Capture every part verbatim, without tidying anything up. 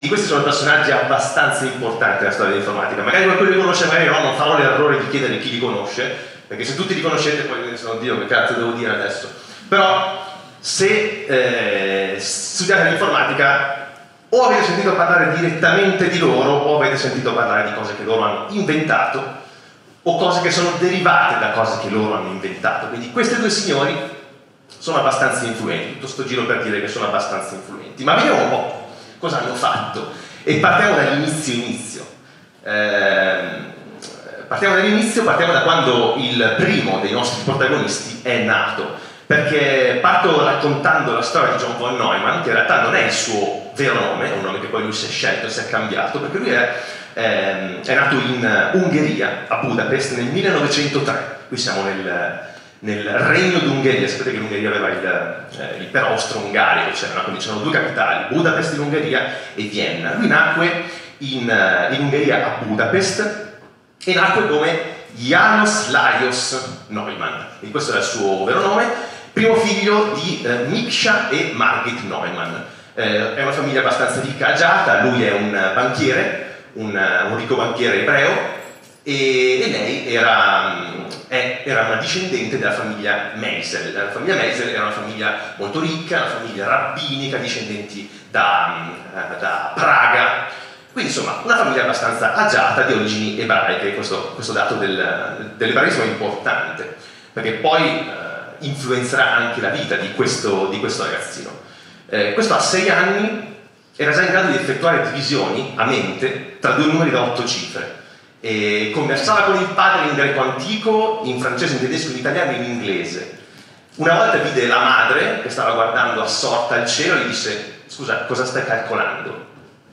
Questi sono personaggi abbastanza importanti nella storia dell'informatica. Magari qualcuno li conosce, magari no, non farò l'errore di chiedere chi li conosce, perché se tutti li conoscete poi sono Dio, che cazzo devo dire adesso. Però se eh, studiate l'informatica o avete sentito parlare direttamente di loro o avete sentito parlare di cose che loro hanno inventato o cose che sono derivate da cose che loro hanno inventato. Quindi questi due signori sono abbastanza influenti, tutto sto giro per dire che sono abbastanza influenti. Ma vediamo un po' cosa hanno fatto e partiamo dall'inizio inizio. Eh, partiamo dall'inizio, partiamo da quando il primo dei nostri protagonisti è nato, perché parto raccontando la storia di John von Neumann, che in realtà non è il suo vero nome, è un nome che poi lui si è scelto e si è cambiato, perché lui è, ehm, è nato in Ungheria, a Budapest, nel millenovecentotre. Qui siamo nel nel regno d'Ungheria. Sapete che l'Ungheria aveva il, eh, l'impero austro-ungarico, c'erano, quindi c'erano due capitali, Budapest in Ungheria e Vienna. Lui nacque in, in Ungheria a Budapest e nacque come János Lajos Neumann, e questo era il suo vero nome, primo figlio di eh, Miksa e Margit Neumann. Eh, è una famiglia abbastanza ricca, agiata, lui è un banchiere, un, un ricco banchiere ebreo, e, e lei era... era una discendente della famiglia Meisel. La famiglia Meisel era una famiglia molto ricca, una famiglia rabbinica, discendenti da, da Praga, quindi insomma una famiglia abbastanza agiata di origini ebraiche. Questo, questo dato del, dell'ebraismo è importante perché poi eh, influenzerà anche la vita di questo, di questo ragazzino. Eh, questo a sei anni era già in grado di effettuare divisioni a mente tra due numeri da otto cifre. E conversava con il padre in greco antico, in francese, in tedesco, in italiano e in inglese. Una volta vide la madre che stava guardando assorta al cielo e gli disse: scusa, cosa stai calcolando?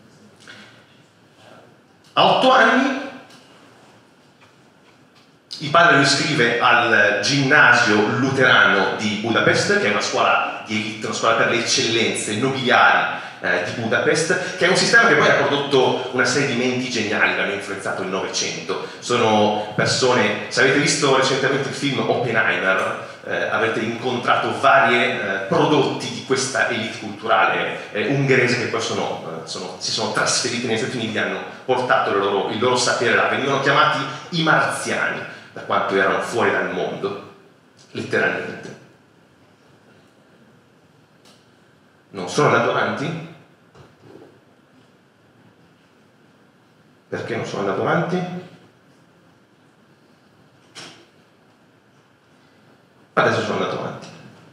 A otto anni il padre lo iscrive al ginnasio luterano di Budapest, che è una scuola di elite, una scuola per le eccellenze nobiliari eh, di Budapest, che è un sistema che poi ha prodotto una serie di menti geniali che hanno influenzato il Novecento. Sono persone, se avete visto recentemente il film Oppenheimer, eh, avrete incontrato vari eh, prodotti di questa elite culturale eh, ungherese che poi sono, eh, sono, si sono trasferiti negli Stati Uniti e hanno portato il loro, il loro sapere là. Venivano chiamati i marziani, da quanto erano fuori dal mondo, letteralmente. Non sono andato avanti? Perché non sono andato avanti? Adesso sono andato avanti.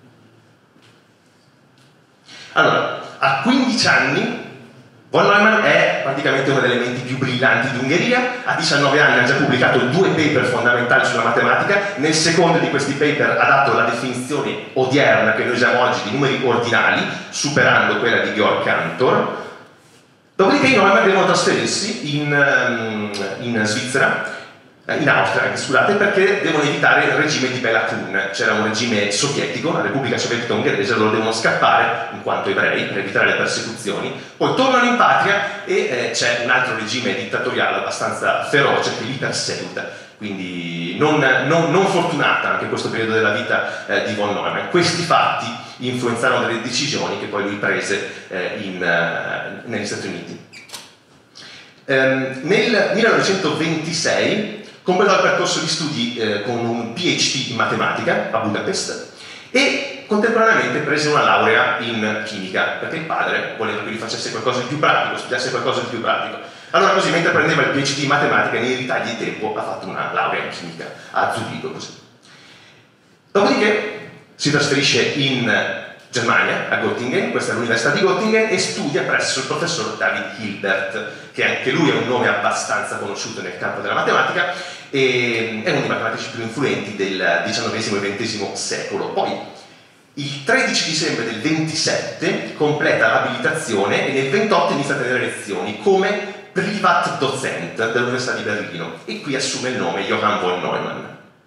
Allora, a quindici anni von Neumann è praticamente una delle menti più brillanti d'Ungheria. A diciannove anni ha già pubblicato due paper fondamentali sulla matematica. Nel secondo di questi paper ha dato la definizione odierna che noi usiamo oggi di numeri ordinali, superando quella di Georg Cantor. Dopodiché i Neumann devono trasferirsi in, in Svizzera, in Austria anche, scusate, perché devono evitare il regime di Bela Kun. C'era un regime sovietico, la Repubblica Sovietica Ungherese, loro devono scappare in quanto ebrei per evitare le persecuzioni. Poi tornano in patria e eh, c'è un altro regime dittatoriale abbastanza feroce che li perseguita. Quindi non, non, non fortunata anche questo periodo della vita eh, di von Neumann. Questi fatti influenzarono delle decisioni che poi lui prese eh, in, uh, negli Stati Uniti. Um, nel millenovecentoventisei completò il percorso di studi eh, con un P H D in matematica a Budapest e contemporaneamente prese una laurea in chimica, perché il padre voleva che lui facesse qualcosa di più pratico, studiasse qualcosa di più pratico. Allora così, mentre prendeva il P H D in matematica, nei ritagli di tempo ha fatto una laurea in chimica a Zurigo. Così. Dopodiché si trasferisce in Germania, a Göttingen, questa è l'università di Göttingen, e studia presso il professor David Hilbert, che anche lui è un nome abbastanza conosciuto nel campo della matematica, e è uno dei matematici più influenti del diciannovesimo e ventesimo secolo. Poi, il tredici dicembre del ventisette, completa l'abilitazione e nel ventotto inizia a tenere lezioni come Privatdozent dell'Università di Berlino, e qui assume il nome Johann von Neumann.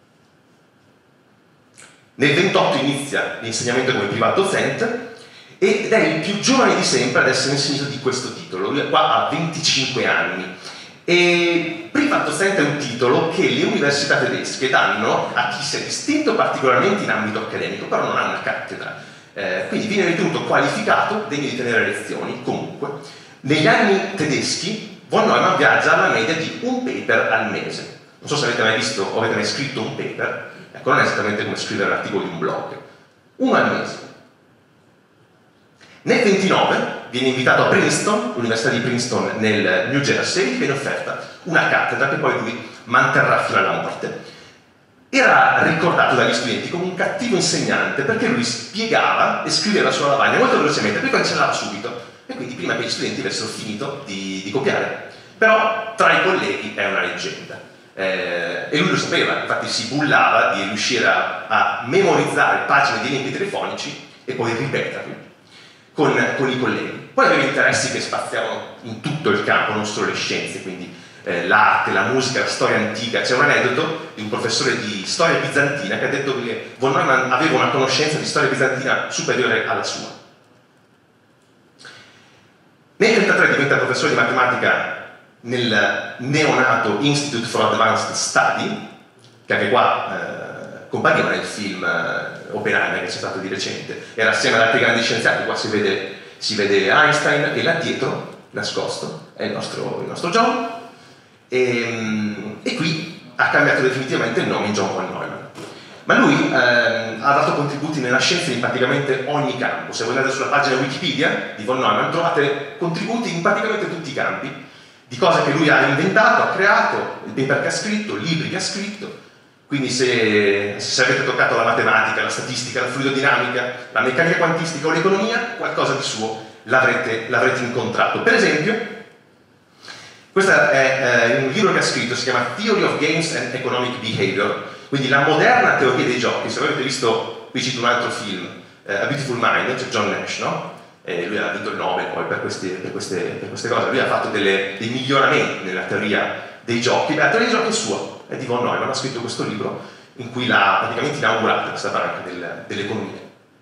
Nel ventotto inizia l'insegnamento come privatdozent ed è il più giovane di sempre ad essere insignito di questo titolo. Lui qua ha venticinque anni. E privatdozent è un titolo che le università tedesche danno a chi si è distinto particolarmente in ambito accademico, però non ha una cattedra. Eh, quindi viene ritenuto qualificato, degno di tenere lezioni, comunque. Negli anni tedeschi von Neumann viaggia alla media di un paper al mese. Non so se avete mai visto o avete mai scritto un paper, ecco, non è esattamente come scrivere un articolo di un blog, uno al mese. Nel ventinove viene invitato a Princeton, l'Università di Princeton nel New Jersey, e gli viene offerta una cattedra che poi lui manterrà fino alla morte. Era ricordato dagli studenti come un cattivo insegnante perché lui spiegava e scriveva sulla lavagna molto velocemente, poi cancellava subito, e quindi prima che gli studenti avessero finito di, di copiare. Però tra i colleghi è una leggenda. Eh, e lui lo sapeva, infatti si bullava di riuscire a, a memorizzare pagine di elenchi telefonici e poi ripeterli con, con i colleghi. Poi aveva interessi che spaziavano in tutto il campo, non solo le scienze, quindi eh, l'arte, la musica, la storia antica. C'è un aneddoto di un professore di storia bizantina che ha detto che von Neumann aveva una conoscenza di storia bizantina superiore alla sua. Nel trentatré diventa professore di matematica nel neonato Institute for Advanced Study, che anche qua eh, compariva nel film eh, Oppenheimer che c'è stato di recente, era assieme ad altri grandi scienziati. Qua si vede, si vede Einstein, e là dietro, nascosto, è il nostro, il nostro John, e, e qui ha cambiato definitivamente il nome in John von Neumann. Ma lui eh, ha dato contributi nella scienza in praticamente ogni campo. Se voi andate sulla pagina Wikipedia di von Neumann trovate contributi in praticamente tutti i campi, di cose che lui ha inventato, ha creato, il paper che ha scritto, libri che ha scritto. Quindi se, se avete toccato la matematica, la statistica, la fluidodinamica, la meccanica quantistica o l'economia, qualcosa di suo l'avrete, l'avrete incontrato. Per esempio, questo è eh, un libro che ha scritto, si chiama Theory of Games and Economic Behavior, quindi la moderna teoria dei giochi. Se avete visto, qui cito un altro film, eh, A Beautiful Mind, c'è John Nash, no? E lui ha vinto il Nobel poi per queste, per queste, per queste cose. Lui ha fatto delle, dei miglioramenti nella teoria dei giochi. Beh, la teoria dei giochi è sua, è di von Neumann, ha scritto questo libro in cui l'ha praticamente inaugurata questa branca del, dell'economia.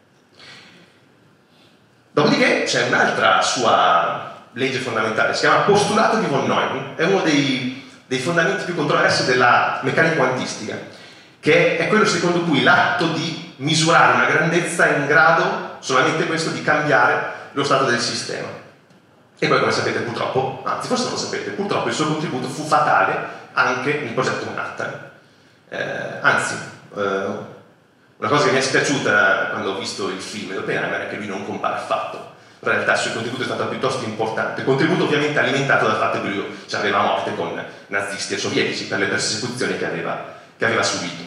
Dopodiché c'è un'altra sua legge fondamentale, si chiama postulato di von Neumann, è uno dei, dei fondamenti più controversi della meccanica quantistica, che è quello secondo cui l'atto di misurare una grandezza è in grado solamente questo di cambiare lo stato del sistema. E poi, come sapete, purtroppo, anzi forse non lo sapete, purtroppo il suo contributo fu fatale anche nel progetto Manhattan. Eh, anzi, eh, una cosa che mi è spiaciuta quando ho visto il film di Oppenheimer è che lui non compare affatto. In realtà il suo contributo è stato piuttosto importante, contributo ovviamente alimentato dal fatto che lui ci aveva a morte con nazisti e sovietici per le persecuzioni che aveva, che aveva subito.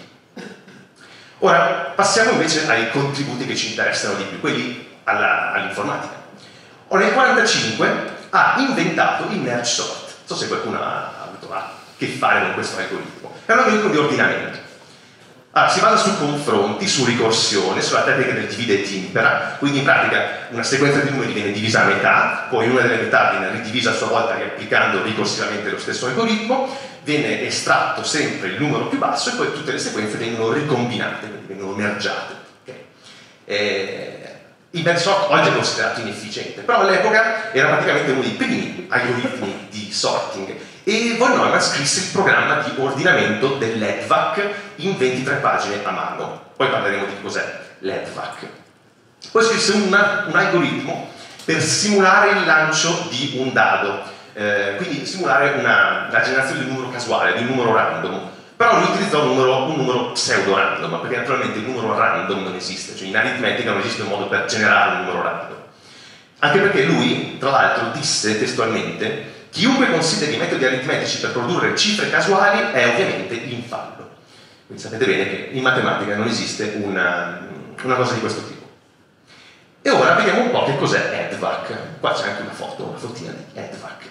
Ora passiamo invece ai contributi che ci interessano di più, quelli all'informatica. Ora nel millenovecentoquarantacinque ha inventato il merge sort. Non so se qualcuno ha avuto a che fare con questo algoritmo. È un algoritmo di ordinamento. Allora, si basa su confronti, su ricorsione, sulla tecnica del divide e timpera, quindi in pratica una sequenza di numeri viene divisa a metà, poi una delle metà viene ridivisa a sua volta riapplicando ricorsivamente lo stesso algoritmo, viene estratto sempre il numero più basso e poi tutte le sequenze vengono ricombinate, quindi vengono mergiate. Okay. Eh, il merge sort oggi è considerato inefficiente, però all'epoca era praticamente uno dei primi algoritmi di sorting. E von Neumann scrisse il programma di ordinamento dell'E D V A C in ventitré pagine a mano. Poi parleremo di cos'è l'E D V A C. Poi scrisse una, un algoritmo per simulare il lancio di un dado, eh, quindi simulare una, la generazione di un numero casuale, di un numero random. Però lui utilizzò un numero, un numero pseudo-random, perché naturalmente il numero random non esiste, cioè in aritmetica non esiste un modo per generare un numero random. Anche perché lui, tra l'altro, disse testualmente: chiunque consideri metodi aritmetici per produrre cifre casuali è ovviamente in fallo. Quindi sapete bene che in matematica non esiste una, una cosa di questo tipo. E ora vediamo un po' che cos'è E D V A C. Qua c'è anche una foto, una fotina di E D V A C.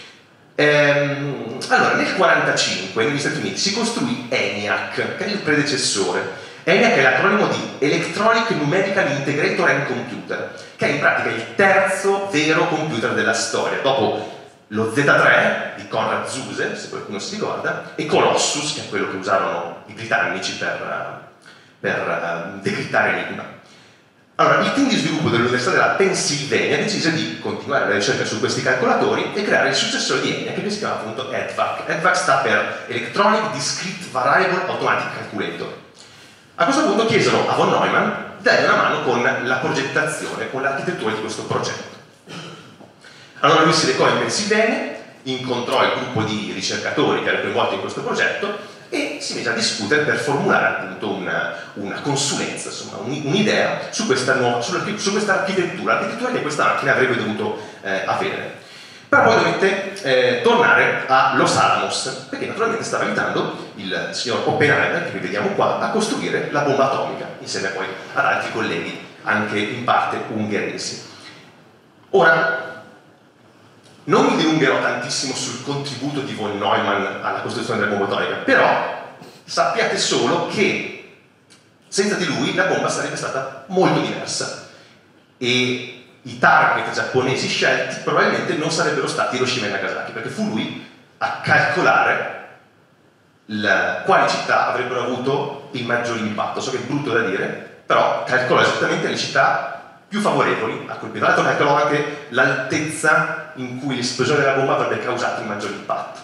Ehm, allora, nel millenovecentoquarantacinque negli Stati Uniti si costruì ENIAC, che è il predecessore. ENIAC è l'acronimo di Electronic Numerical Integrator and Computer, che è in pratica il terzo vero computer della storia, dopo lo Z tre di Konrad Zuse, se qualcuno si ricorda, e Colossus, che è quello che usarono i britannici per, per uh, decrittare Enigma. Allora, il team di sviluppo dell'Università della Pennsylvania decise di continuare la ricerca su questi calcolatori e creare il successore di ENIAC, che si chiama appunto E D V A C. E D V A C sta per Electronic Discrete Variable Automatic Calculator. A questo punto chiesero a von Neumann di dare una mano con la progettazione, con l'architettura di questo progetto. Allora lui si recò in Pennsylvania, incontrò il gruppo di ricercatori che era coinvolto in questo progetto e si mise a discutere per formulare appunto una, una consulenza, insomma un'idea su questa, nuova, su questa architettura, l'architettura che questa macchina avrebbe dovuto eh, avere. Però poi dovette eh, tornare a Los Alamos, perché naturalmente stava aiutando il signor Oppenheimer, che vediamo qua, a costruire la bomba atomica, insieme poi ad altri colleghi, anche in parte ungheresi. Ora, non mi dilungherò tantissimo sul contributo di von Neumann alla costruzione della bomba atomica, però sappiate solo che senza di lui la bomba sarebbe stata molto diversa e i target giapponesi scelti probabilmente non sarebbero stati Hiroshima e Nagasaki, perché fu lui a calcolare la, quali città avrebbero avuto il maggior impatto. So che è brutto da dire, però calcolò esattamente le città più favorevoli a colpire. Tra l'altro calcolò anche l'altezza in cui l'esplosione della bomba avrebbe causato il maggior impatto.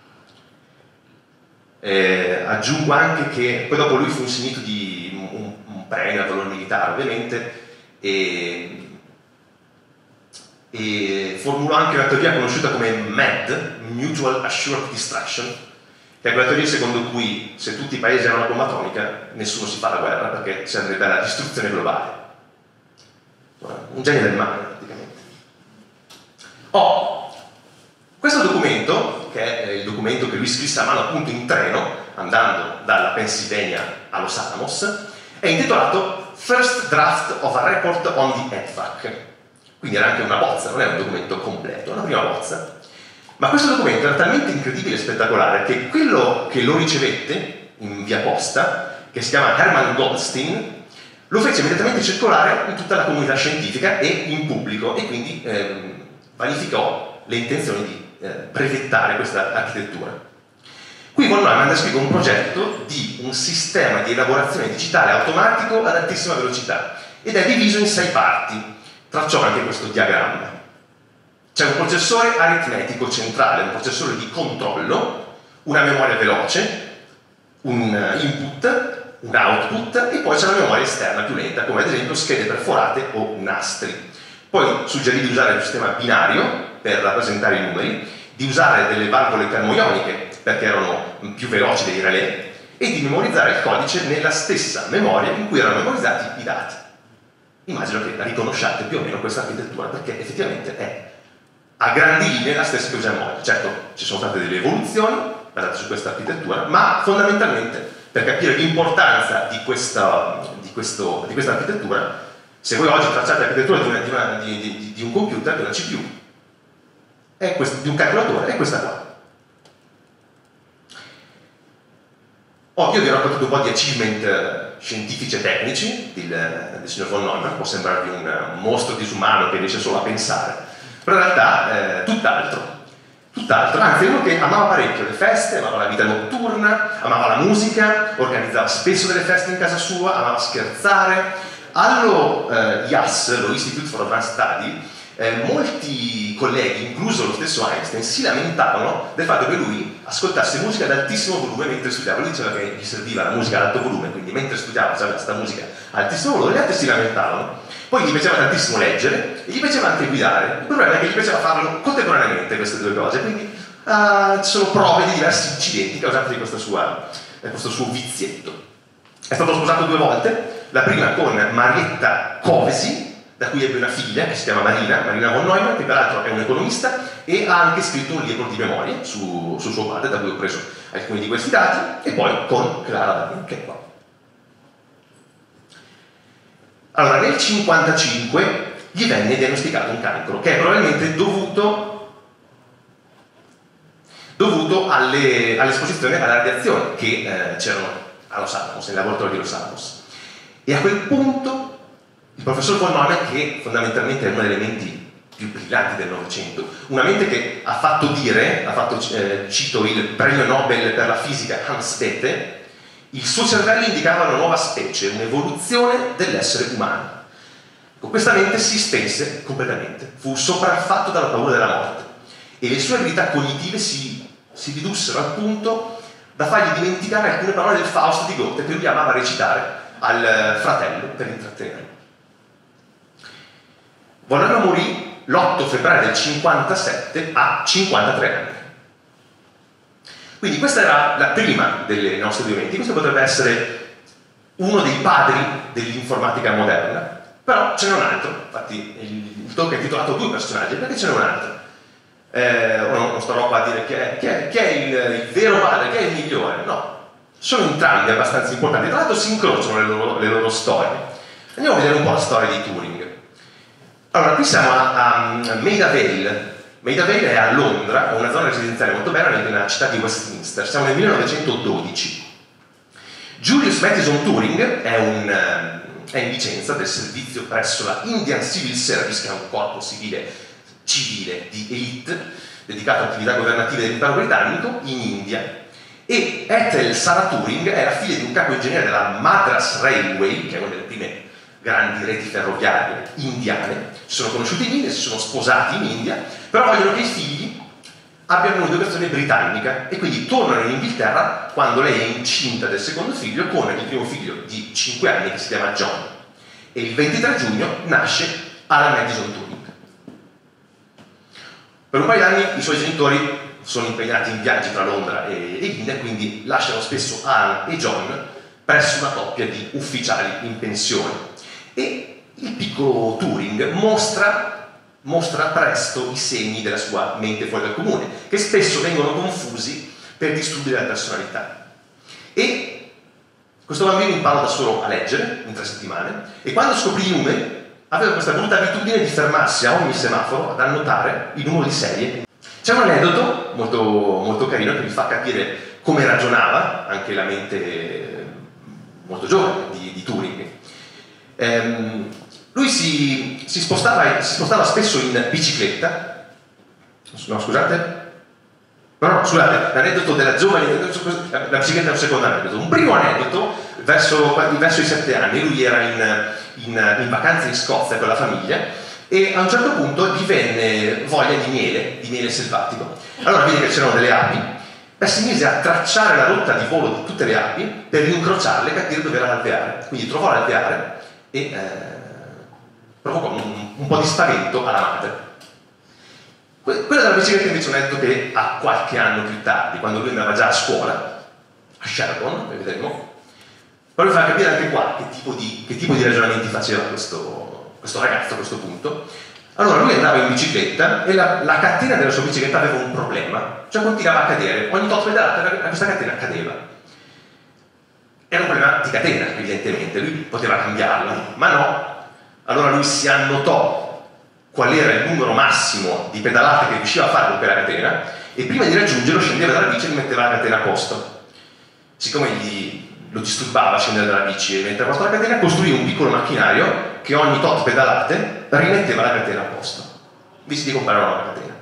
Eh, aggiungo anche che poi dopo lui fu insignito di un, un premio a valore militare, ovviamente, e e formulò anche una teoria conosciuta come M A D, Mutual Assured Destruction, che è quella teoria secondo cui se tutti i paesi hanno una bomba atomica nessuno si fa la guerra perché si andrebbe alla distruzione globale. Un genio del male praticamente. Oh, questo documento, che è il documento che lui scrisse a mano appunto in treno andando dalla Pennsylvania a Los Alamos, è intitolato First Draft of a Report on the E D V A C. Quindi era anche una bozza, non è un documento completo, è una prima bozza. Ma questo documento era talmente incredibile e spettacolare che quello che lo ricevette in via posta, che si chiama Hermann Goldstein, lo fece immediatamente circolare in tutta la comunità scientifica e in pubblico e quindi ehm, vanificò le intenzioni di eh, brevettare questa architettura. Qui von Neumann descrive un progetto di un sistema di elaborazione digitale automatico ad altissima velocità ed è diviso in sei parti. Tracciò anche questo diagramma. C'è un processore aritmetico centrale, un processore di controllo, una memoria veloce, un input, un output e poi c'è una memoria esterna più lenta, come ad esempio schede perforate o nastri. Poi suggerì di usare il sistema binario per rappresentare i numeri, di usare delle valvole termoioniche perché erano più veloci dei relè e di memorizzare il codice nella stessa memoria in cui erano memorizzati i dati. Immagino che riconosciate più o meno questa architettura perché effettivamente è a grandi linee la stessa che usiamo oggi. Certo, ci sono state delle evoluzioni basate su questa architettura, ma fondamentalmente per capire l'importanza di questa, di, questo, di questa architettura, se voi oggi tracciate l'architettura di, di, una, di, di, di un computer, di una C P U, è questo, di un calcolatore, è questa qua. Oh, io vi ho raccontato un po' di achievement scientifici e tecnici del, del signor von Neumann, può sembrarvi un, un mostro disumano che riesce solo a pensare, però in realtà eh, tutt'altro, tutt'altro, anzi è uno che amava parecchio le feste, amava la vita notturna, amava la musica, organizzava spesso delle feste in casa sua, amava scherzare. Allo eh, I A S, lo Institute for Advanced Study, Eh, molti colleghi, incluso lo stesso Einstein, si lamentavano del fatto che lui ascoltasse musica ad altissimo volume mentre studiava. Lui diceva che gli serviva la musica ad alto volume, quindi mentre studiava c'era questa musica ad altissimo volume, gli altri si lamentavano. Poi gli piaceva tantissimo leggere e gli piaceva anche guidare. Il problema è che gli piaceva farlo contemporaneamente queste due cose, quindi uh, ci sono prove di diversi incidenti causati da questa sua, da questo suo vizietto. È stato sposato due volte, la prima con Marietta Covesi, da cui ebbe una figlia che si chiama Marina, Marina von Neumann, che peraltro è un economista e ha anche scritto un libro di memorie su, su suo padre, da cui ho preso alcuni di questi dati, e poi con Clara Darwin, che è qua. Allora, nel cinquantacinque gli venne diagnosticato un cancro, che è probabilmente dovuto, dovuto alle, all'esposizione alla radiazione che eh, c'erano a Los Alamos, nel laboratorio di Los Alamos. E a quel punto il professor von Neumann, che fondamentalmente è una delle menti più brillanti del Novecento, una mente che ha fatto dire, ha fatto, eh, cito il premio Nobel per la fisica Hans Bethe, il suo cervello indicava una nuova specie, un'evoluzione dell'essere umano. Con questa mente si spense completamente, fu sopraffatto dalla paura della morte e le sue abilità cognitive si, si ridussero al punto da fargli dimenticare alcune parole del Fausto di Goethe che lui amava recitare al fratello per intrattenerlo. Von Neumann morì l'otto febbraio del cinquantasette a cinquantatré anni. Quindi questa era la prima delle nostre due menti. Questo potrebbe essere uno dei padri dell'informatica moderna, però ce n'è un altro. Infatti il talk è intitolato Due personaggi, perché ce n'è un altro. Eh, non starò qua a dire chi è, chi è, chi è il, il vero padre, chi è il migliore, no. Sono entrambi abbastanza importanti, tra l'altro si incrociano le loro, le loro storie. Andiamo a vedere un po' la storia di Turing. Allora, qui siamo a, a Maida Vale. Maida Vale è a Londra, è una zona residenziale molto bella nella città di Westminster. Siamo nel millenovecentododici. Julius Mathison Turing è, un, è in licenza del servizio presso la Indian Civil Service, che è un corpo civile civile di elite dedicato a attività governative dell'impero britannico in India. E Ethel Sarah Turing è la figlia di un capo ingegnere della Madras Railway, che è una delle prime grandi reti ferroviarie indiane. Si sono conosciuti in India, si sono sposati in India, però vogliono che i figli abbiano un'educazione britannica e quindi tornano in Inghilterra quando lei è incinta del secondo figlio con il primo figlio di cinque anni che si chiama John. E il ventitré giugno nasce Alan Madison Turing. Per un paio d'anni i suoi genitori sono impegnati in viaggi tra Londra e, e India, quindi lasciano spesso Alan e John presso una coppia di ufficiali in pensione. E il piccolo Turing mostra, mostra presto i segni della sua mente fuori dal comune, che spesso vengono confusi per disturbi della personalità. E questo bambino impara da solo a leggere in tre settimane, e quando scoprì i numeri aveva questa brutta abitudine di fermarsi a ogni semaforo ad annotare il numero di serie. C'è un aneddoto molto, molto carino che vi fa capire come ragionava anche la mente molto giovane di, di Turing. Ehm, lui si, si, spostava, si spostava spesso in bicicletta. No, scusate. No, no, scusate, l'aneddoto della giovane, la bicicletta è un secondo aneddoto. Un primo aneddoto, verso, verso i sette anni, lui era in, in, in vacanze in Scozia con la famiglia e a un certo punto gli venne voglia di miele, di miele selvatico. Allora vide che c'erano delle api, beh, si mise a tracciare la rotta di volo di tutte le api per incrociarle e capire dove era l'alveare. Quindi trovò l'alveare e eh, provocò un, un po' di spavento alla madre. Quello della bicicletta invece è un aneddoto che a qualche anno più tardi, quando lui andava già a scuola, a Sherborne, ne vedremo, però vi fa capire anche qua che tipo di, che tipo di ragionamenti faceva questo, questo ragazzo a questo punto. Allora lui andava in bicicletta e la, la catena della sua bicicletta aveva un problema, cioè continuava a cadere, ogni tot pedalata questa catena cadeva. Era un problema di catena, evidentemente, lui poteva cambiarla, ma no. Allora lui si annotò qual era il numero massimo di pedalate che riusciva a fare con quella catena e prima di raggiungerlo scendeva dalla bici e gli metteva la catena a posto. Siccome gli, lo disturbava scendere dalla bici e mettere a posto la catena, costruì un piccolo macchinario che ogni tot pedalate rimetteva la catena a posto, invece di comprare una nuova catena.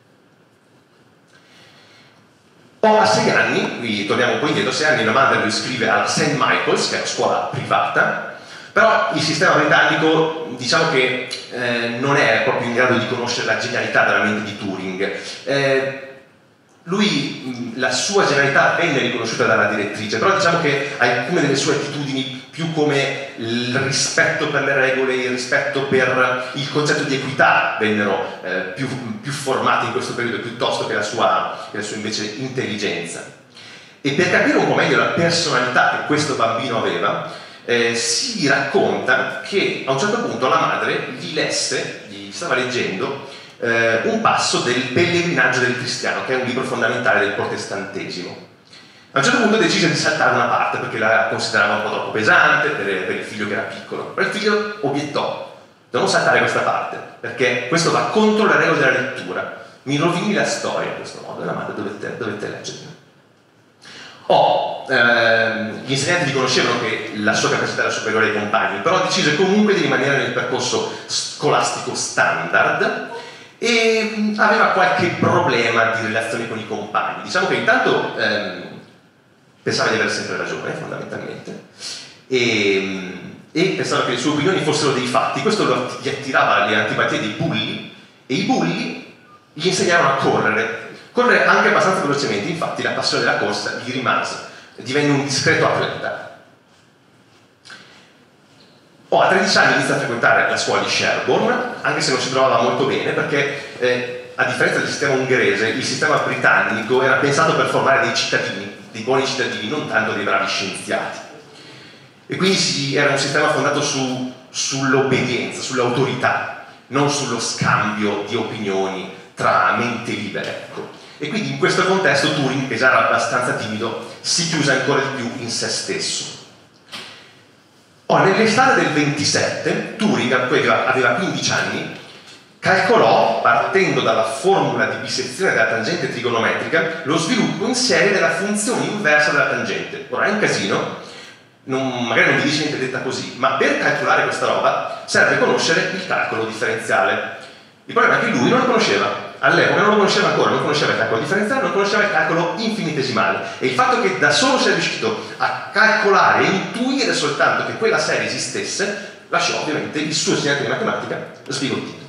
Poi a sei anni, qui torniamo un po' indietro, a sei anni la madre lo iscrive alla Saint Michael's, che è una scuola privata, però il sistema britannico diciamo che eh, non è proprio in grado di conoscere la genialità della mente di Turing. Eh, lui, la sua genialità venne riconosciuta dalla direttrice, però diciamo che alcune delle sue attitudini, più come il rispetto per le regole, il rispetto per il concetto di equità, vennero eh, più, più formate in questo periodo piuttosto che la sua, che la sua invece intelligenza. E per capire un po' meglio la personalità che questo bambino aveva, Eh, si racconta che a un certo punto la madre gli lesse, gli stava leggendo eh, un passo del Pellegrinaggio del Cristiano, che è un libro fondamentale del protestantesimo. A un certo punto decise di saltare una parte perché la considerava un po' troppo pesante per, per il figlio che era piccolo, però il figlio obiettò: non saltare questa parte perché questo va contro le regole della lettura, mi rovini la storia in questo modo. E la madre dovette, dovette leggere. Oh, ehm, gli insegnanti riconoscevano che la sua capacità era superiore ai compagni, però decise comunque di rimanere nel percorso scolastico standard e aveva qualche problema di relazione con i compagni. Diciamo che intanto ehm, pensava di avere sempre ragione, fondamentalmente, e, e pensava che le sue opinioni fossero dei fatti. Questo lo, gli attirava le antipatie dei bulli, e i bulli gli insegnavano a correre. Corre anche abbastanza velocemente, infatti la passione della corsa gli rimase, divenne un discreto atleta. Oh, a tredici anni inizia a frequentare la scuola di Sherborne, anche se non si trovava molto bene, perché eh, a differenza del sistema ungherese, il sistema britannico era pensato per formare dei cittadini, dei buoni cittadini, non tanto dei bravi scienziati. E quindi si, era un sistema fondato su, sull'obbedienza, sull'autorità, non sullo scambio di opinioni tra mente libere. Ecco. E quindi in questo contesto Turing, che già era abbastanza timido, si chiuse ancora di più in se stesso. Oh, nell'estate del ventisette, Turing, aveva quindici anni, calcolò, partendo dalla formula di bisezione della tangente trigonometrica, lo sviluppo in serie della funzione inversa della tangente. Ora è un casino, non, magari non vi dice niente detta così, ma per calcolare questa roba serve conoscere il calcolo differenziale. Il problema è che lui non lo conosceva. All'epoca non lo conosceva ancora, non conosceva il calcolo differenziale, non conosceva il calcolo infinitesimale, e il fatto che da solo sia riuscito a calcolare e intuire soltanto che quella serie esistesse lasciò ovviamente il suo insegnante di matematica sbigottito.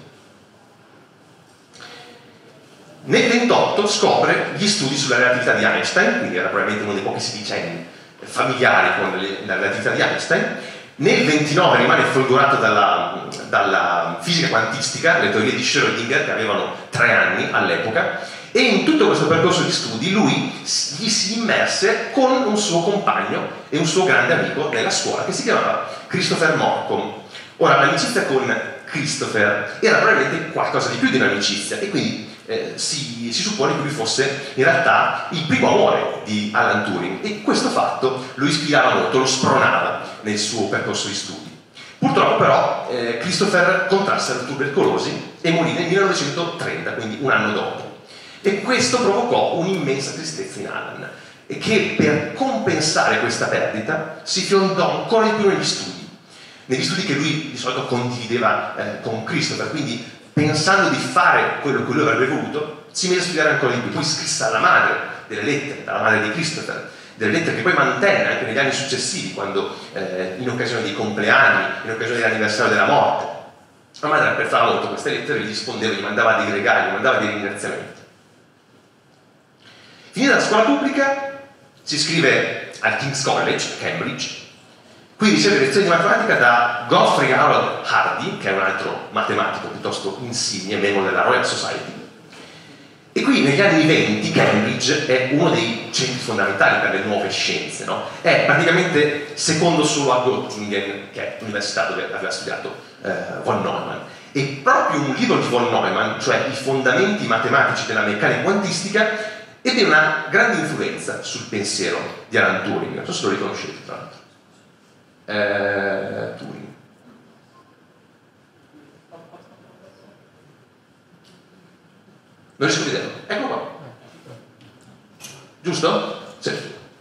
Nel ventotto scopre gli studi sulla relatività di Einstein, quindi era probabilmente uno dei pochi sedicenni familiari con le, la relatività di Einstein. Nel ventinove rimane folgorato dalla, dalla fisica quantistica, le teorie di Schrödinger, che avevano tre anni all'epoca, e in tutto questo percorso di studi lui gli si immerse con un suo compagno e un suo grande amico nella scuola, che si chiamava Christopher Morcom. Ora, l'amicizia con Christopher era probabilmente qualcosa di più di un'amicizia, e quindi eh, si, si suppone che lui fosse in realtà il primo amore di Alan Turing, e questo fatto lo ispirava molto, lo spronava nel suo percorso di studi. Purtroppo però eh, Christopher contrasse la tubercolosi e morì nel millenovecentotrenta, quindi un anno dopo, e questo provocò un'immensa tristezza in Alan, e che per compensare questa perdita si fiondò ancora di più negli studi, negli studi che lui di solito condivideva eh, con Christopher. Quindi, pensando di fare quello che lui avrebbe voluto, si mise a studiare ancora di più. Poi scrisse alla madre delle lettere, alla madre di Christopher, delle lettere che poi mantenne anche negli anni successivi, quando eh, in occasione dei compleanni, in occasione dell'anniversario della morte. La madre apprezzava molto queste lettere, gli rispondeva, gli mandava dei regali, gli mandava dei ringraziamenti. Finita la scuola pubblica, si iscrive al King's College, Cambridge. Qui riceve lezioni di matematica da Godfrey Harold Hardy, che è un altro matematico piuttosto insigne, membro della Royal Society. E qui negli anni venti Cambridge è uno dei centri fondamentali per le nuove scienze, no? È praticamente secondo solo a Göttingen, che è l'università dove aveva studiato eh, von Neumann. E proprio un libro di von Neumann, cioè i fondamenti matematici della meccanica quantistica, ebbe una grande influenza sul pensiero di Alan Turing. Non so se lo riconoscete, tra l'altro. Eh, Turing. Non riesco a vederlo. Ecco qua. Giusto? Sì.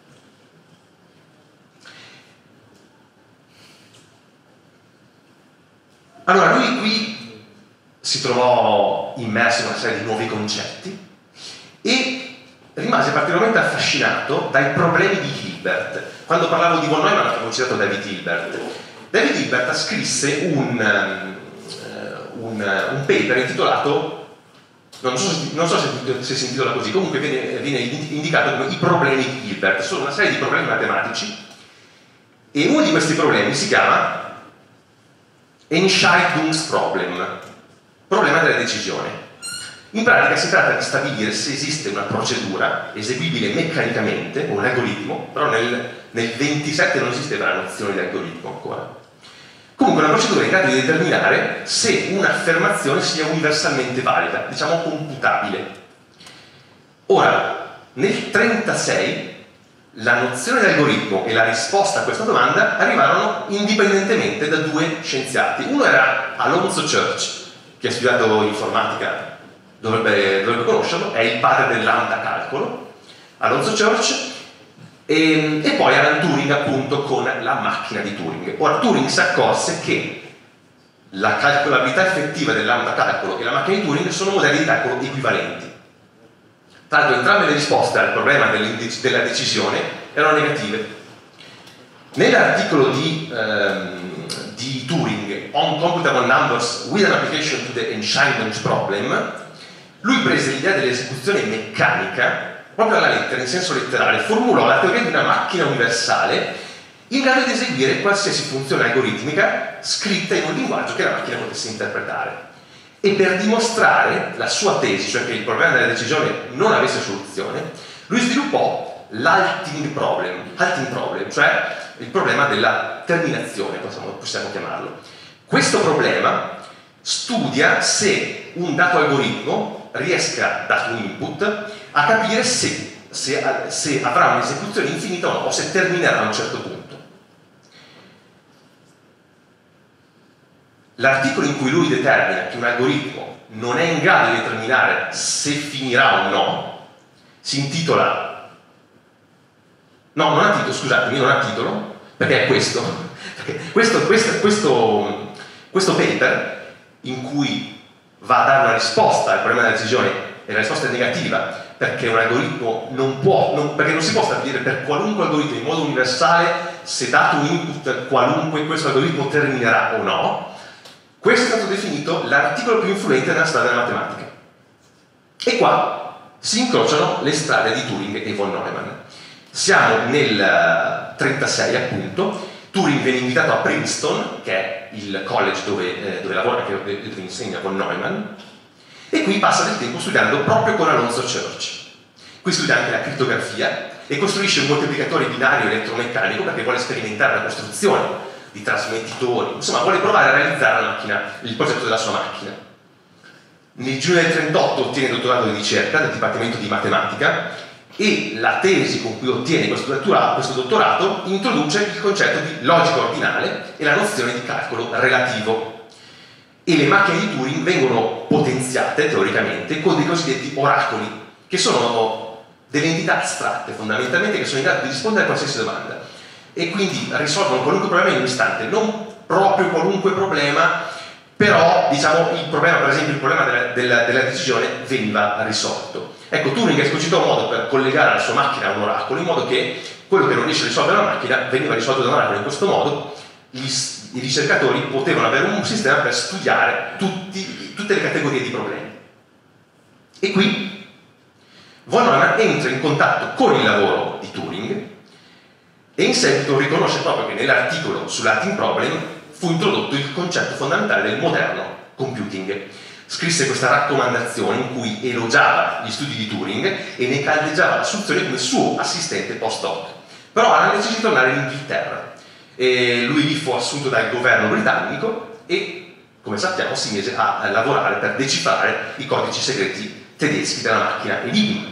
Allora, lui qui si trovò immerso in una serie di nuovi concetti e rimase particolarmente affascinato dai problemi di Hilbert. Quando parlavo di von Neumann avevo citato David Hilbert. David Hilbert scrisse un, um, un, un paper intitolato, non so, se, non so se, se si intitola così, comunque viene, viene indicato come i problemi di Hilbert. Sono una serie di problemi matematici, e uno di questi problemi si chiama Entscheidungsproblem, problema della decisione. In pratica si tratta di stabilire se esiste una procedura eseguibile meccanicamente, o un algoritmo, però nel, nel ventisette non esisteva la nozione di algoritmo ancora. Comunque una procedura in grado di determinare se un'affermazione sia universalmente valida, diciamo computabile. Ora, nel trentasei la nozione di algoritmo e la risposta a questa domanda arrivarono indipendentemente da due scienziati. Uno era Alonzo Church, che ha studiato informatica, dovrebbe, dovrebbe conoscerlo, è il padre del lambda calcolo, Alonzo Church, e, e poi Alan Turing, appunto, con la macchina di Turing. Ora, Turing si accorse che la calcolabilità effettiva del lambda calcolo e la macchina di Turing sono modelli di calcolo equivalenti. Tra l'altro entrambe le risposte al problema della decisione erano negative. Nell'articolo di, ehm, di Turing, On Computable Numbers with an Application to the Entscheidungsproblem, lui prese l'idea dell'esecuzione meccanica proprio alla lettera, in senso letterale, formulò la teoria di una macchina universale in grado di eseguire qualsiasi funzione algoritmica scritta in un linguaggio che la macchina potesse interpretare. E per dimostrare la sua tesi, cioè che il problema della decisione non avesse soluzione, lui sviluppò l'halting problem, halting problem, cioè il problema della terminazione, possiamo, possiamo chiamarlo. Questo problema studia se un dato algoritmo riesca, dato un input, a capire se, se, se avrà un'esecuzione infinita o no, o se terminerà a un certo punto. L'articolo in cui lui determina che un algoritmo non è in grado di determinare se finirà o no si intitola, no, non ha titolo, scusatemi, non ha titolo, perché è questo, perché questo, questo, questo, questo paper in cui va a dare una risposta al problema della decisione e la risposta è negativa perché un algoritmo non può, non, perché non si può stabilire per qualunque algoritmo in modo universale se dato un input qualunque questo algoritmo terminerà o no. Questo è stato definito l'articolo più influente nella storia della matematica. E qua si incrociano le strade di Turing e von Neumann. Siamo nel trentasei, appunto. Turing viene invitato a Princeton, che è il college dove, eh, dove lavora, che, dove insegna von Neumann, e qui passa del tempo studiando proprio con Alonzo Church. Qui studia anche la crittografia e costruisce un moltiplicatore binario elettromeccanico perché vuole sperimentare la costruzione di trasmettitori, insomma vuole provare a realizzare la macchina, il progetto della sua macchina. Nel giugno del trentotto ottiene il dottorato di ricerca del Dipartimento di Matematica e la tesi con cui ottiene questo dottorato, questo dottorato introduce il concetto di logica ordinale e la nozione di calcolo relativo. E le macchine di Turing vengono potenziate teoricamente con dei cosiddetti oracoli, che sono delle entità astratte fondamentalmente che sono in grado di rispondere a qualsiasi domanda e quindi risolvono qualunque problema in un istante, non proprio qualunque problema, però diciamo il problema, per esempio il problema della, della, della decisione veniva risolto. Ecco, Turing escogitò un modo per collegare la sua macchina a un oracolo, in modo che quello che non riesce a risolvere la macchina veniva risolto da un oracolo. In questo modo gli, i ricercatori potevano avere un sistema per studiare tutti, tutte le categorie di problemi. E qui von Neumann entra in contatto con il lavoro di Turing e in seguito riconosce proprio che nell'articolo sull'halting problem fu introdotto il concetto fondamentale del moderno computing. Scrisse questa raccomandazione in cui elogiava gli studi di Turing e ne caldeggiava la soluzione come suo assistente post-doc. Però ha deciso di tornare in Inghilterra. E lui lì fu assunto dal governo britannico e, come sappiamo, si mise a lavorare per decifrare i codici segreti tedeschi della macchina Enigma.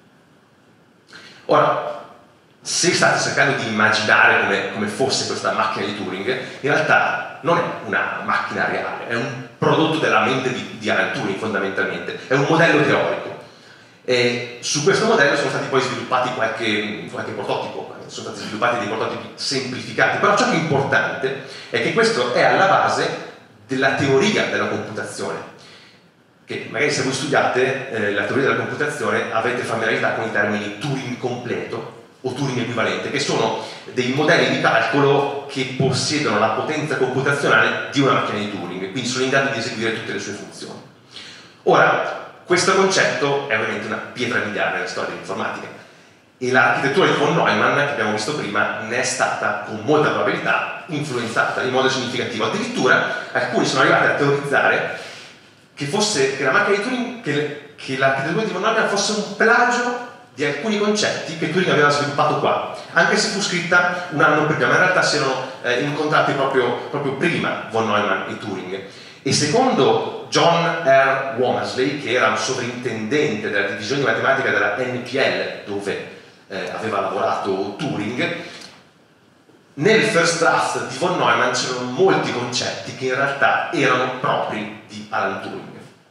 Ora, se state cercando di immaginare come, come fosse questa macchina di Turing, in realtà non è una macchina reale, è un prodotto della mente di, di Alan Turing fondamentalmente, è un modello teorico. E su questo modello sono stati poi sviluppati qualche, qualche prototipo, sono stati sviluppati dei prototipi semplificati, però ciò che è importante è che questo è alla base della teoria della computazione, che magari se voi studiate eh, la teoria della computazione avete familiarità con i termini Turing completo o Turing equivalente, che sono dei modelli di calcolo che possiedono la potenza computazionale di una macchina di Turing, quindi sono in grado di eseguire tutte le sue funzioni. Ora, questo concetto è ovviamente una pietra miliare nella storia dell'informatica e l'architettura di von Neumann, che abbiamo visto prima, ne è stata con molta probabilità influenzata in modo significativo. Addirittura alcuni sono arrivati a teorizzare che, fosse, che la macchina di Turing, che, che l'architettura di von Neumann fosse un plagio di alcuni concetti che Turing aveva sviluppato qua, anche se fu scritta un anno prima, ma in realtà si erano eh, incontrati proprio, proprio prima von Neumann e Turing. E secondo John R. Womersley, che era un sovrintendente della divisione di matematica della N P L, dove eh, aveva lavorato Turing, nel first draft di von Neumann c'erano molti concetti che in realtà erano propri di Alan Turing.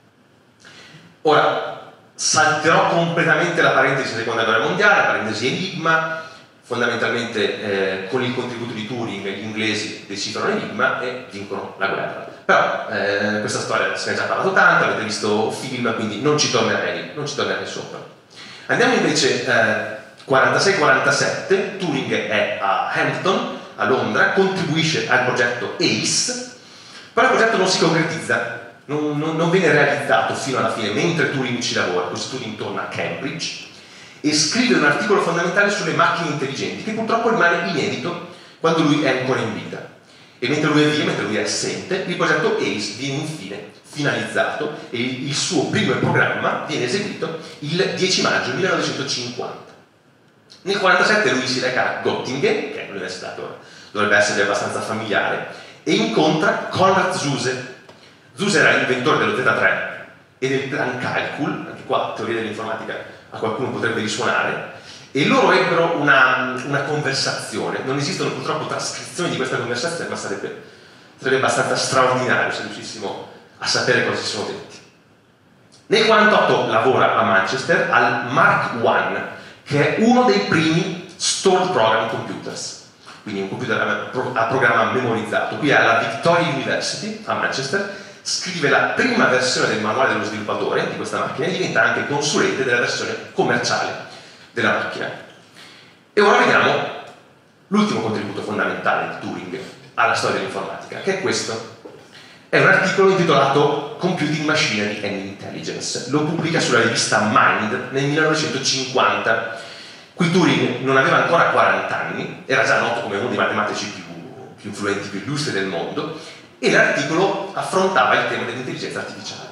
Ora, salterò completamente la parentesi della seconda guerra mondiale, la parentesi Enigma, fondamentalmente eh, con il contributo di Turing gli inglesi decifrano Enigma e vincono la guerra. Però eh, questa storia se ne è già parlato tanto, avete visto film, quindi non ci tornerei, non ci tornerei sopra. Andiamo invece eh, quarantasei quarantasette, Turing è a Hampton, a Londra, contribuisce al progetto ACE, però il progetto non si concretizza. Non, non, non viene realizzato fino alla fine, mentre Turing ci lavora. Questo Turing torna a Cambridge e scrive un articolo fondamentale sulle macchine intelligenti, che purtroppo rimane inedito quando lui è ancora in vita. E mentre lui è via, mentre lui è assente, il progetto ACE viene infine finalizzato e il suo primo programma viene eseguito il dieci maggio millenovecentocinquanta. Nel millenovecentoquarantasette lui si reca a Göttingen, che è l'università che dovrebbe essere abbastanza familiare, e incontra Konrad Zuse. Zuse era l'inventore dello Z tre e del plan calcul, anche qua teoria dell'informatica a qualcuno potrebbe risuonare, e loro ebbero una, una conversazione. Non esistono purtroppo trascrizioni di questa conversazione, ma sarebbe, sarebbe abbastanza straordinario se riuscissimo a sapere cosa si sono detti. Nel millenovecentoquarantotto lavora a Manchester al Mark uno, che è uno dei primi stored program computers, quindi un computer a programma memorizzato. Qui alla Victoria University a Manchester scrive la prima versione del manuale dello sviluppatore di questa macchina e diventa anche consulente della versione commerciale della macchina. E ora vediamo l'ultimo contributo fondamentale di Turing alla storia dell'informatica, che è questo. È un articolo intitolato Computing Machinery and Intelligence. Lo pubblica sulla rivista Mind nel millenovecentocinquanta. Qui Turing non aveva ancora quaranta anni, era già noto come uno dei matematici più, più influenti, più illustri del mondo, e l'articolo affrontava il tema dell'intelligenza artificiale.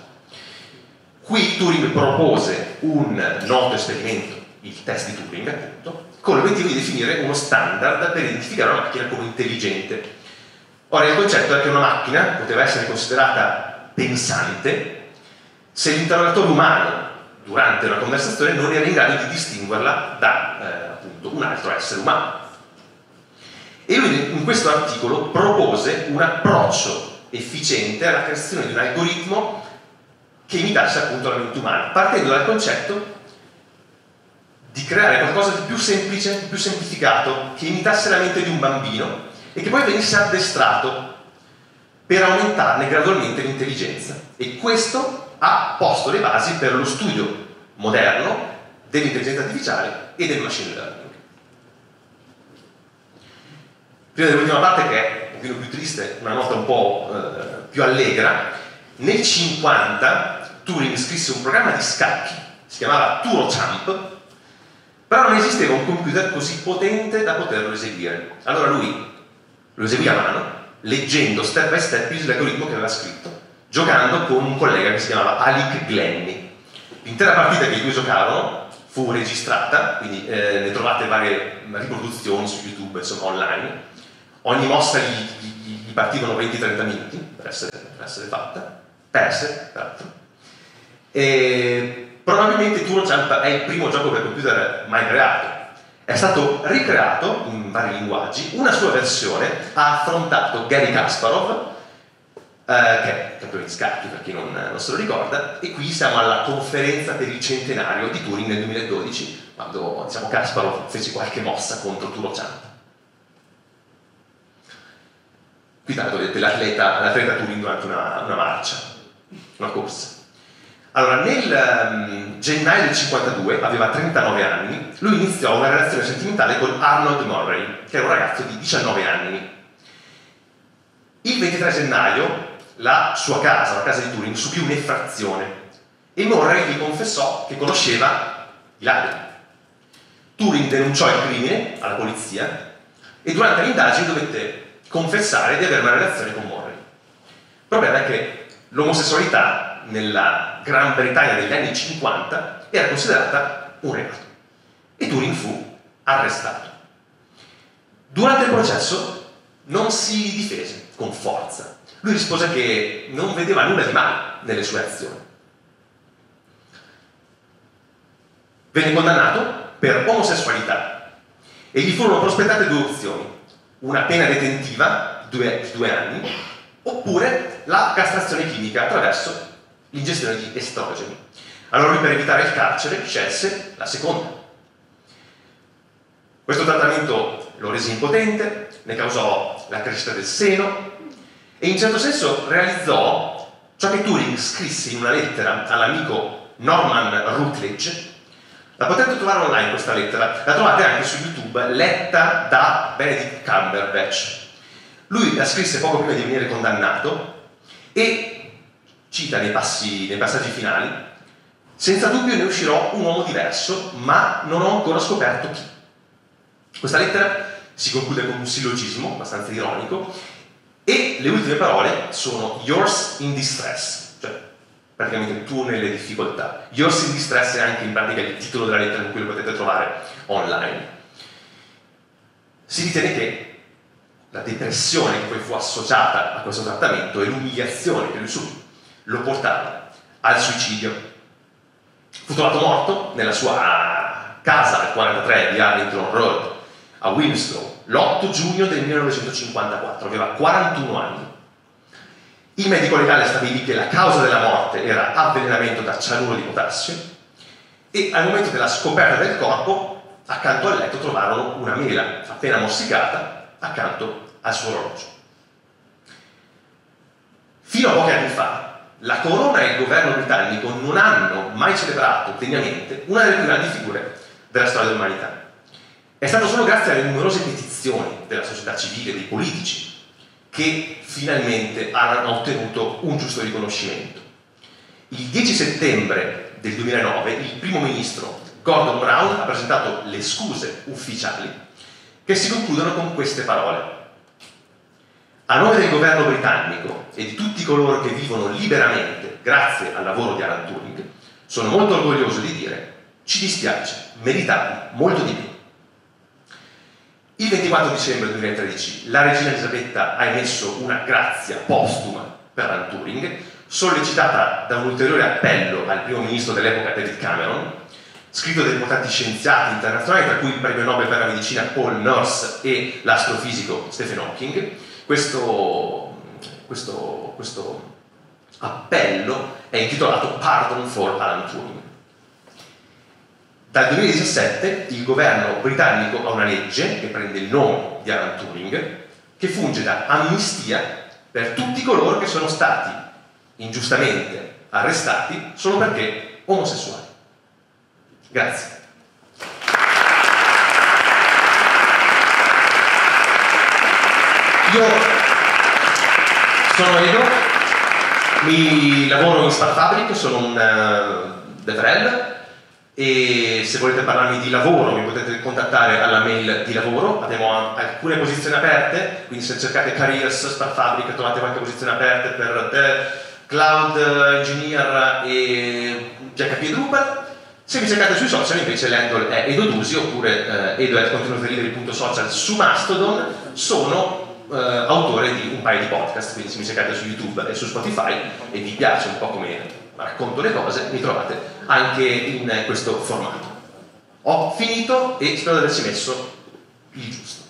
Qui Turing propose un noto esperimento, il test di Turing appunto, con l'obiettivo di definire uno standard per identificare una macchina come intelligente. Ora, il concetto è che una macchina poteva essere considerata pensante se l'interrogatore umano durante una conversazione non era in grado di distinguerla da eh, appunto un altro essere umano. E lui in questo articolo propose un approccio efficiente alla creazione di un algoritmo che imitasse appunto la mente umana, partendo dal concetto di creare qualcosa di più semplice, di più semplificato, che imitasse la mente di un bambino e che poi venisse addestrato per aumentarne gradualmente l'intelligenza. E questo ha posto le basi per lo studio moderno dell'intelligenza artificiale e del machine learning. Prima dell'ultima parte, che è un pochino più triste, una nota un po' eh, più allegra, nel cinquanta Turing scrisse un programma di scacchi, si chiamava Turochamp, però non esisteva un computer così potente da poterlo eseguire. Allora lui lo eseguì a mano, leggendo step by step l'algoritmo che aveva scritto, giocando con un collega che si chiamava Alec Glennie. L'intera partita che i due giocavano fu registrata, quindi eh, ne trovate varie riproduzioni su YouTube, insomma online. Ogni mossa gli, gli, gli partivano venti trenta minuti per essere, per essere fatta, perse, tra l'altro. E probabilmente Turochamp è il primo gioco per computer mai creato. È stato ricreato in vari linguaggi, una sua versione ha affrontato Garry Kasparov, eh, che è campione di scacchi per chi non, non se lo ricorda, e qui siamo alla conferenza per il centenario di Turing nel duemiladodici, quando diciamo, Kasparov fece qualche mossa contro Turochamp. Qui tanto vedete l'atleta Turing durante una, una marcia, una corsa. Allora, nel um, gennaio del cinquantadue, aveva trentanove anni, lui iniziò una relazione sentimentale con Arnold Murray, che era un ragazzo di diciannove anni. Il ventitré gennaio, la sua casa, la casa di Turing, subì un'effrazione e Murray gli confessò che conosceva i ladri. Turing denunciò il crimine alla polizia e durante l'indagine dovette confessare di avere una relazione con Murray. Il problema è che l'omosessualità nella Gran Bretagna degli anni cinquanta era considerata un reato e Turing fu arrestato. Durante il processo non si difese con forza. Lui rispose che non vedeva nulla di male nelle sue azioni. Venne condannato per omosessualità e gli furono prospettate due opzioni: una pena detentiva di due, due anni oppure la castrazione chimica attraverso l'ingestione di estrogeni. Allora lui, per evitare il carcere, scelse la seconda. Questo trattamento lo rese impotente, ne causò la crescita del seno e in certo senso realizzò ciò che Turing scrisse in una lettera all'amico Norman Rutledge. La potete trovare online questa lettera, la trovate anche su YouTube, letta da Benedict Cumberbatch. Lui la scrisse poco prima di venire condannato e cita nei, passi, nei passaggi finali: senza dubbio ne uscirò un uomo diverso, ma non ho ancora scoperto chi. Questa lettera si conclude con un sillogismo abbastanza ironico, e le ultime parole sono yours in distress, cioè praticamente tu nelle difficoltà. Yours in distress è anche in pratica il titolo della lettera con cui lo potete trovare online. Si ritiene che la depressione che poi fu associata a questo trattamento e l'umiliazione che lui subì lo portarono al suicidio. Fu trovato morto nella sua casa al quarantatré di Arlington Road a Winslow l'otto giugno del millenovecentocinquantaquattro, aveva quarantuno anni. Il medico legale stabilì che la causa della morte era avvelenamento da cianuro di potassio e al momento della scoperta del corpo accanto al letto trovarono una mela appena morsicata accanto al suo orologio. Fino a pochi anni fa la corona e il governo britannico non hanno mai celebrato degnamente una delle più grandi figure della storia dell'umanità. È stato solo grazie alle numerose petizioni della società civile e dei politici che finalmente hanno ottenuto un giusto riconoscimento. Il dieci settembre del duemilanove il primo ministro Gordon Brown ha presentato le scuse ufficiali che si concludono con queste parole: a nome del governo britannico e di tutti coloro che vivono liberamente grazie al lavoro di Alan Turing, sono molto orgoglioso di dire: ci dispiace, meritavi molto di più. Il ventiquattro dicembre duemilatredici la regina Elisabetta ha emesso una grazia postuma per Alan Turing, sollecitata da un ulteriore appello al primo ministro dell'epoca David Cameron, scritto da importanti scienziati internazionali, tra cui il premio Nobel per la medicina Paul Nurse e l'astrofisico Stephen Hawking. Questo, questo, questo appello è intitolato Pardon for Alan Turing. Dal duemiladiciassette il governo britannico ha una legge che prende il nome di Alan Turing, che funge da amnistia per tutti coloro che sono stati ingiustamente arrestati solo perché omosessuali. Grazie. Io sono Edo, mi lavoro in Smart Fabric, sono un uh, devrel, e se volete parlarmi di lavoro mi potete contattare alla mail di lavoro. Abbiamo alcune posizioni aperte, quindi se cercate Careers Smart Fabric trovate qualche posizione aperta per the Cloud Engineer e J K P Drupal. Se mi cercate sui social invece l'handle è Edodusi oppure eh, edo at continuous delivery punto social su Mastodon. Sono Uh, autore di un paio di podcast, quindi se mi cercate su YouTube e su Spotify e vi piace un po' come racconto le cose, mi trovate anche in questo formato. Ho finito e spero di averci messo il giusto.